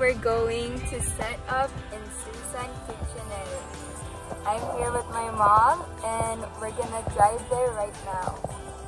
we're going to set up in Susan Kitchener. I'm here with my mom and we're gonna drive there right now.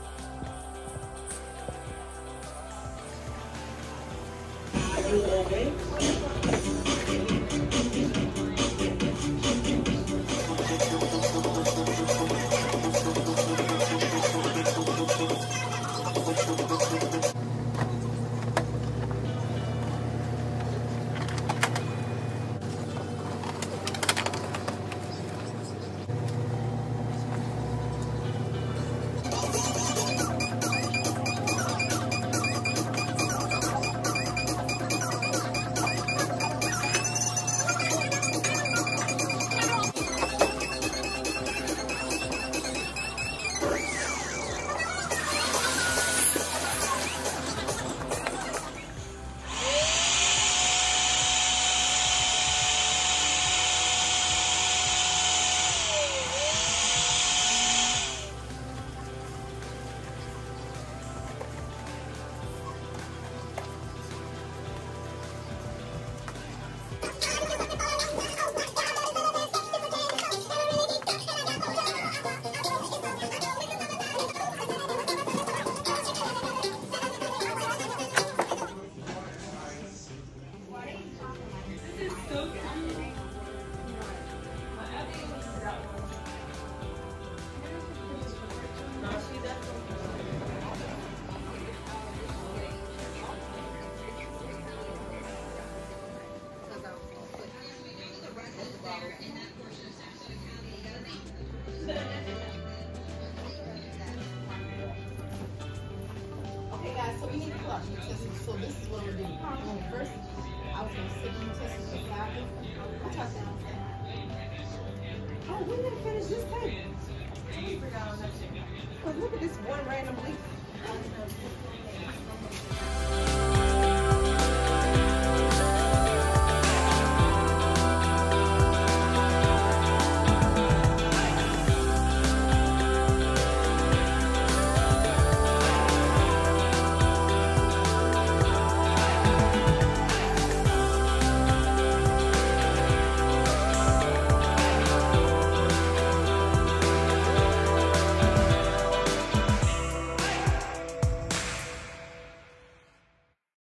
So we need to pull out utensils. So this is what we're doing. First, I was going to sit in utensils beside them. I'll try to oh, we didn't finish this table. But look at this one random leaf.